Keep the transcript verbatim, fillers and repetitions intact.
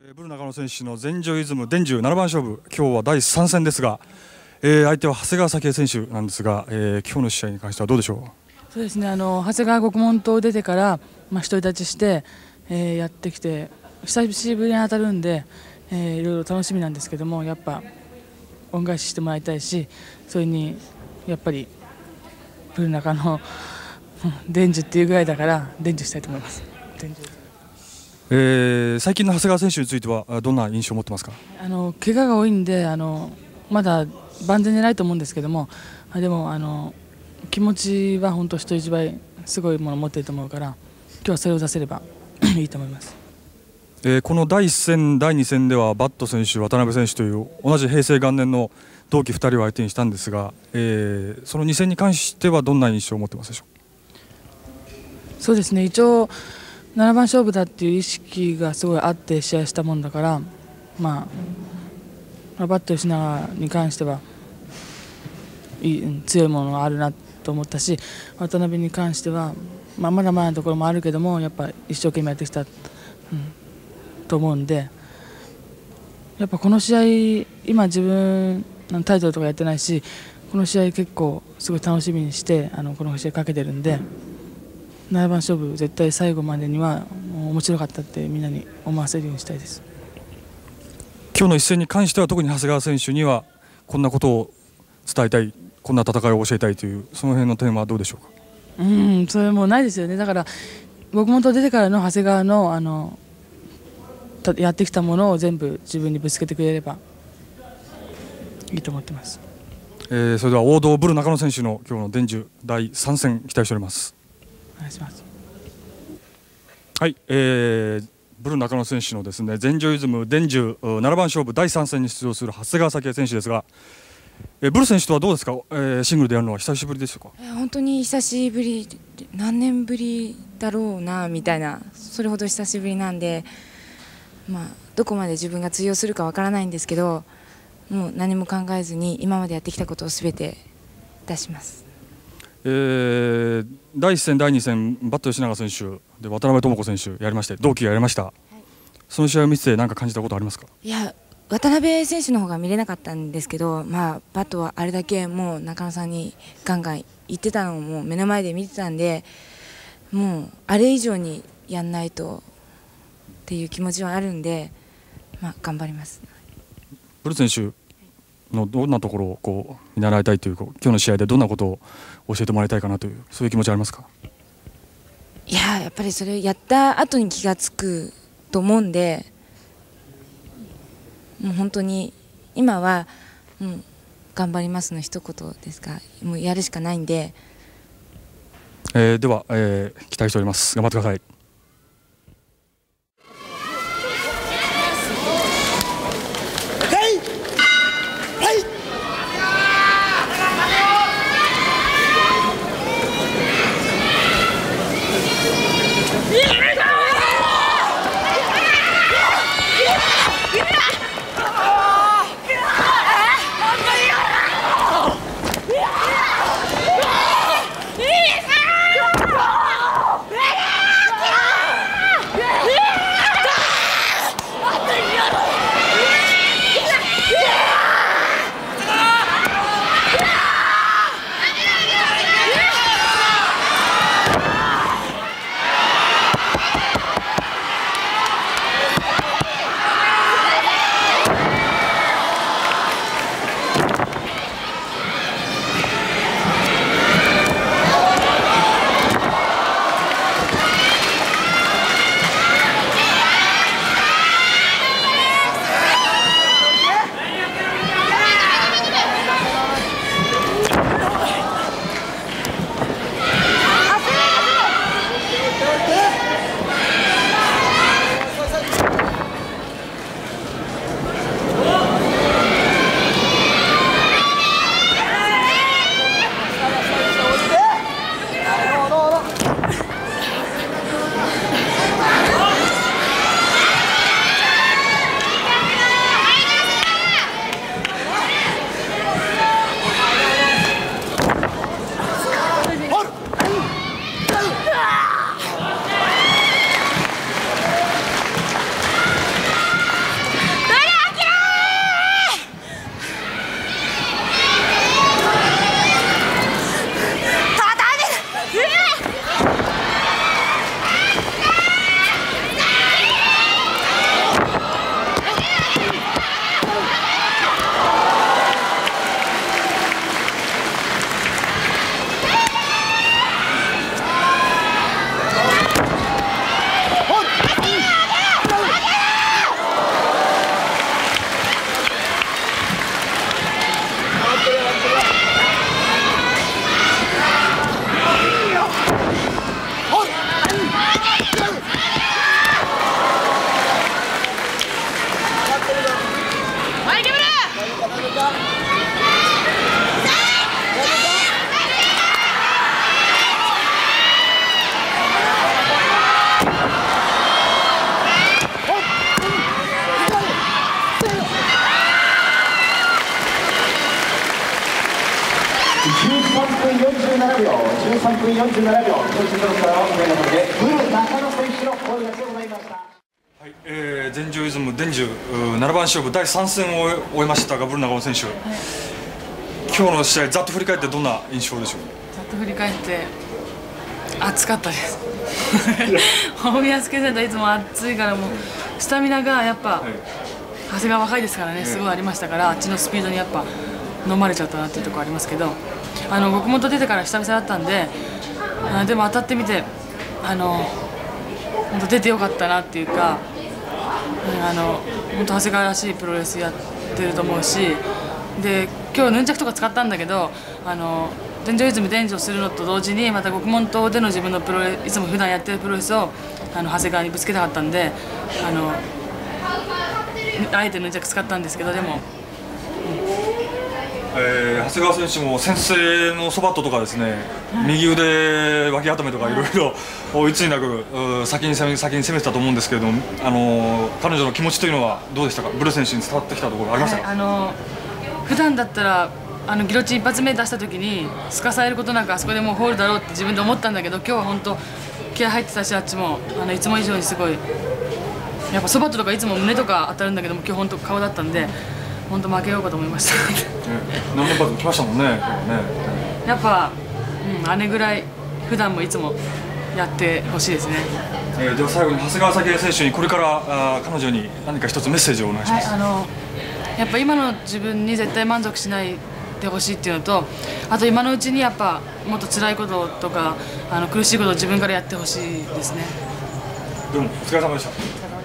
ブル中野選手の全女イズム伝授ななばん勝負、今日はだいさん戦ですが、えー、相手は長谷川早紀江選手なんですが、えー、今日の試合に関してはどうでしょう。そうですね、あの長谷川獄門島出てから、まあ、一人立ちして、えー、やってきて久しぶりに当たるんで、えー、いろいろ楽しみなんですけども、やっぱ恩返ししてもらいたいし、それにやっぱりブル中野伝授っていうぐらいだから伝授したいと思います。伝授えー、最近の長谷川選手についてはどんな印象を持ってますか？ あの怪我が多いんで、あのまだ万全でないと思うんですけども、でもあの気持ちは本当人一倍すごいものを持っていると思うから、今日はそれを出せればいいと思います。 えー、このだいいっ戦だいに戦ではバット選手、渡辺選手という同じ平成元年の同期ふたりを相手にしたんですが、えー、そのに戦に関してはどんな印象を持ってますでしょう？ そうですね、一応ななばん勝負だっていう意識がすごいあって試合したもんだから、まあ、バット吉永に関してはいい強いものがあるなと思ったし、渡辺に関しては、まあ、まだまだのところもあるけども、やっぱ一生懸命やってきた、うん、と思うんで、やっぱこの試合今自分タイトルとかやってないし、この試合結構すごい楽しみにしてあのこの試合かけてるんで、ななばん勝負絶対最後までには面白かったってみんなに思わせるようにしたいです。 今日の一戦に関しては特に長谷川選手にはこんなことを伝えたい、こんな戦いを教えたいというその辺の点はどうでしょうか？ うん、それもないですよね。だから僕も出てからの長谷川のあのやってきたものを全部自分にぶつけてくれればいいと思ってます。 えー、それでは王道ブル中野選手の今日の伝授だいさん戦期待しております。 お願いします。 はい、えー、ブル中野選手のですね全女イズム伝授ななばん勝負だいさん戦に出場する長谷川早紀江選手ですが、えー、ブル選手とはどうですか？えー、シングルでやるのは久しぶりでしょうか？ 本当に久しぶり、何年ぶりだろうなみたいな、それほど久しぶりなんで、まあ、どこまで自分が通用するかわからないんですけど、もう何も考えずに今までやってきたことをすべて出します。 えー、だいいっ戦だいに戦バット吉永選手で渡辺智子選手やりまして、同期がやりました、はい、その試合を見てて何か感じたことありますか？ いや、渡辺選手の方が見れなかったんですけど、まあ、バットはあれだけもう中野さんにガンガン言ってたのをもう目の前で見てたんで、もうあれ以上にやんないとっていう気持ちはあるんで、まあ、頑張ります。 ブル選手のどんなところをこう見習いたいという、今日の試合でどんなことを教えてもらいたいかなという、そういう気持ちはありますか？ いや、やっぱりそれやった後に気がつくと思うんで、もう本当に今はもう頑張りますの一言ですか、もうやるしかないんで、 えー、では、えー、期待しております。頑張ってください。 よんじゅうななびょう、そしてそろそろ上の方でブル中野選手の声出しでございました。 はい、えー、全女イズム伝授ななばん勝負だいさん戦を終えましたが、ブル中野選手、はい、今日の試合ざっと振り返ってどんな印象でしょう。 ざっと振り返って暑かったです大宮助センターいつも暑いから、もうスタミナがやっぱ、はい、長谷川若いですからね、すごいありましたから、あっちのスピードにやっぱ飲まれちゃったなっていうところありますけど、あの極本出てから久々だったんで、あでも当たってみて、あの本当出てよかったなっていうか、あの本当長谷川らしいプロレスやってると思うし、で今日ヌンチャクとか使ったんだけど、あの伝授イズム伝授をするのと同時にまた極門島での自分のプロレス、いつも普段やってるプロレスをあの長谷川にぶつけたかったんで、あのあえてヌンチャク使ったんですけど、でも。 えー、長谷川選手も先制のそばっととかですね、はい、右腕脇固めとかいろいろいつになく先に攻め先に攻めてたと思うんですけれども、あの彼女の気持ちというのはどうでしたか。ブル選手に伝わってきたところありましたか。 はい、あの普段だったらあのギロチン一発目出した時にすかされることなくあそこでもうホールだろうって自分で思ったんだけど、今日は本当気合入ってたし、あっちもあのいつも以上にすごいやっぱそばっととかいつも胸とか当たるんだけども、今日本当顔だったんで。本当負けようかと思いました何連発も来ましたもんね。ねやっぱ、うん、あれぐらい普段もいつもやってほしいですね。 えー、では最後に長谷川咲絵選手にこれからあ彼女に何か一つメッセージをお願いします。 はい、あのやっぱ今の自分に絶対満足しないでほしいっていうのと、あと今のうちにやっぱもっと辛いこととかあの苦しいことを自分からやってほしいですね。 どうもお疲れ様でした。